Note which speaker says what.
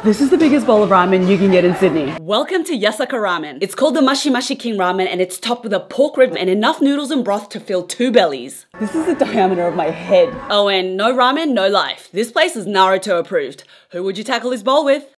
Speaker 1: This is the biggest bowl of ramen you can get in Sydney.
Speaker 2: Welcome to Yasaka Ramen. It's called the Mashi Mashi King Ramen and it's topped with a pork rib and enough noodles and broth to fill 2 bellies.
Speaker 1: This is the diameter of my head.
Speaker 2: Oh, and no ramen, no life. This place is Naruto approved. Who would you tackle this bowl with?